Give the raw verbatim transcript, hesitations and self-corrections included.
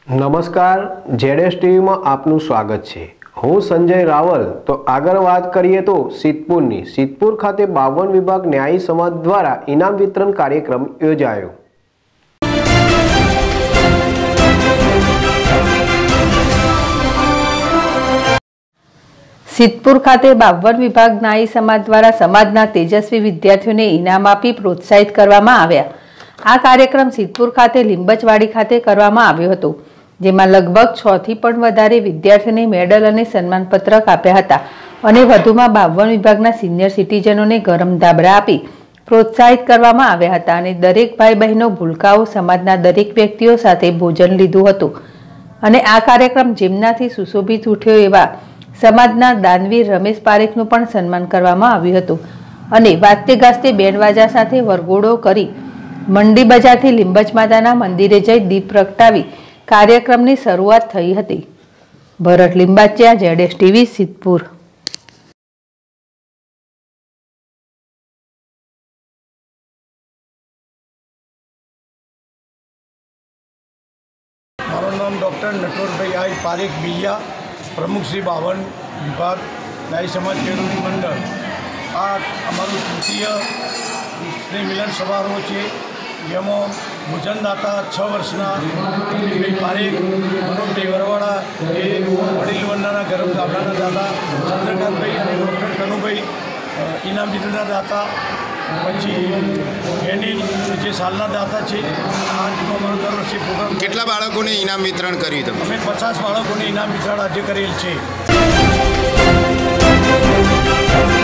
નમસ્કાર, જેડેશ ટીવીમાં આપનું સ્વાગત છે। હું સંજય રાવલ। તો આગળ વાત કરીએ તો સિદ્ધપુરની સિદ્ધપુર ખાતે બાવન વિભાગ ન્યાયી સમાજ દ્વારા ઇનામ વિતરણ કાર્યક્રમ યોજાયો। સિદ્ધપુર ખાતે બાવન વિભાગ ન્યાયી સમાજ દ્વારા સમાજના તેજસ્વી વિદ્યાર્થીઓને ઇનામ આપી પ્રોત્સાહિત કરવામાં આવ્યા। આ કાર્યક્રમ સિદ્ધપુર ખાતે લીંબચવાડી ખાતે કરવામાં આવ્યો હતો, જેમાં લગભગ છ થી પણ વધારે વિદ્યાર્થીઓને મેડલ અને સન્માનપત્રક આપ્યા હતા અને વધુમાં બાવન વિભાગના સિનિયર સિટીઝનોને ગરમ ધાબળા આપી પ્રોત્સાહિત કરવામાં આવ્યા હતા અને દરેક ભાઈ બહેનો ભૂલકાઓ સમાજના દરેક વ્યક્તિઓ સાથે ભોજન લીધું હતું અને આ કાર્યક્રમ જેમનાથી સુશોભિત ઉઠ્યો એવા સમાજના દાનવીર રમેશ પારેખનું પણ સન્માન કરવામાં આવ્યું હતું અને વાજતે ગાજતે બેન્ડવાજા સાથે વરઘોડો કરી મંડી બજારથી લીંબચ માતાના મંદિરે જઈ દીપ પ્રગટાવી કાર્યક્રમની શરૂઆત થઈ હતી। ભરત લીંબાચિયા, જેડેશ ટીવી, સિદ્ધપુર। મારું નામ ડૉક્ટર નટવરભાઈ આઈ પારેખ બિલિયા, પ્રમુખ શ્રી બાવન વિભાગ ન્યાયી સમાજ કેળવણી મંડળ। આ અમારું તૃતીય સ્નેહ મિલન સમારોહ છે, જેમાં ભોજનદાતા છ વર્ષના દિલીપભાઈ પારેખ, મનોજભાઈ વરવાડા એ વડીલ વંદનાના ગરમ ગામડાના દાતા, ચંદ્રકાંતભાઈ અને ડૉક્ટર કનુભાઈ ઇનામ વિતરણના દાતા, પછી એનિલ જે સાલના દાતા છે। આજનો અમારો દર વર્ષે પ્રોગ્રામ। કેટલા બાળકોને ઇનામ વિતરણ કર્યું તમે? અમે પચાસ બાળકોને ઇનામ વિતરણ આજે કરેલ છે।